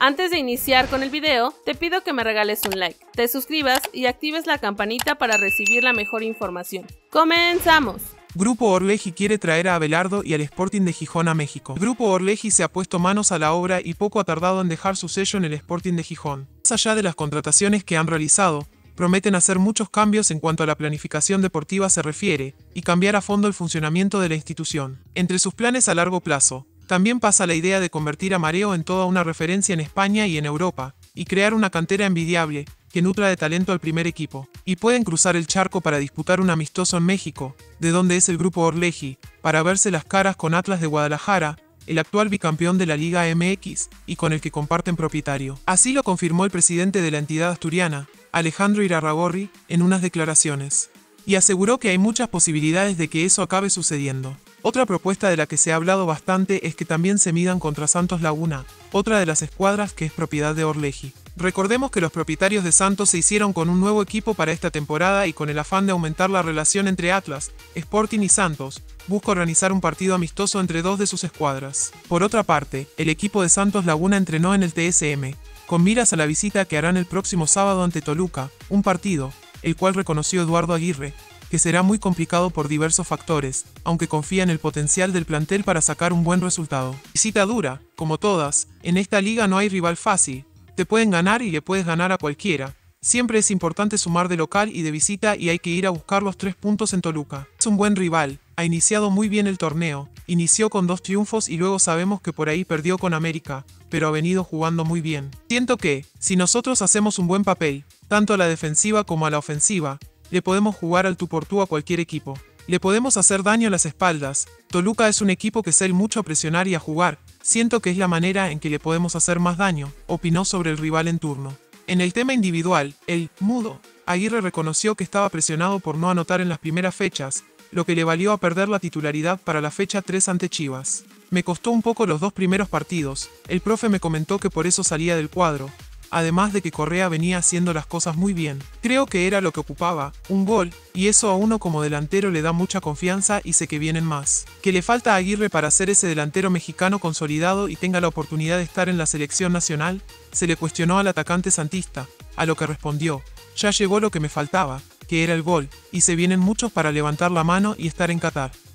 Antes de iniciar con el video, te pido que me regales un like, te suscribas y actives la campanita para recibir la mejor información. ¡Comenzamos! Grupo Orleji quiere traer a Abelardo y al Sporting de Gijón a México. El Grupo Orleji se ha puesto manos a la obra y poco ha tardado en dejar su sello en el Sporting de Gijón. Más allá de las contrataciones que han realizado, prometen hacer muchos cambios en cuanto a la planificación deportiva se refiere, y cambiar a fondo el funcionamiento de la institución. Entre sus planes a largo plazo, también pasa la idea de convertir a Mareo en toda una referencia en España y en Europa, y crear una cantera envidiable, que nutra de talento al primer equipo. Y pueden cruzar el charco para disputar un amistoso en México, de donde es el Grupo Orleji, para verse las caras con Atlas de Guadalajara, el actual bicampeón de la Liga MX, y con el que comparten propietario. Así lo confirmó el presidente de la entidad asturiana, Alejandro Irarrágorri, en unas declaraciones. Y aseguró que hay muchas posibilidades de que eso acabe sucediendo. Otra propuesta de la que se ha hablado bastante es que también se midan contra Santos Laguna, otra de las escuadras que es propiedad de Orleji. Recordemos que los propietarios de Santos se hicieron con un nuevo equipo para esta temporada y con el afán de aumentar la relación entre Atlas, Sporting y Santos, busca organizar un partido amistoso entre dos de sus escuadras. Por otra parte, el equipo de Santos Laguna entrenó en el TSM, con miras a la visita que harán el próximo sábado ante Toluca, un partido, el cual reconoció Eduardo Aguirre, que será muy complicado por diversos factores, aunque confía en el potencial del plantel para sacar un buen resultado. Visita dura, como todas, en esta liga no hay rival fácil, te pueden ganar y le puedes ganar a cualquiera. Siempre es importante sumar de local y de visita y hay que ir a buscar los 3 puntos en Toluca. Es un buen rival, ha iniciado muy bien el torneo, inició con 2 triunfos y luego sabemos que por ahí perdió con América, pero ha venido jugando muy bien. Siento que, si nosotros hacemos un buen papel, tanto a la defensiva como a la ofensiva, le podemos jugar al tú por tú a cualquier equipo. Le podemos hacer daño a las espaldas. Toluca es un equipo que sale mucho a presionar y a jugar. Siento que es la manera en que le podemos hacer más daño, opinó sobre el rival en turno. En el tema individual, el mudo, Aguirre reconoció que estaba presionado por no anotar en las primeras fechas, lo que le valió a perder la titularidad para la fecha 3 ante Chivas. Me costó un poco los 2 primeros partidos, el profe me comentó que por eso salía del cuadro, además de que Correa venía haciendo las cosas muy bien. Creo que era lo que ocupaba, un gol, y eso a uno como delantero le da mucha confianza y sé que vienen más. Que le falta a Aguirre para ser ese delantero mexicano consolidado y tenga la oportunidad de estar en la selección nacional, se le cuestionó al atacante santista, a lo que respondió, ya llegó lo que me faltaba, que era el gol, y se vienen muchos para levantar la mano y estar en Qatar.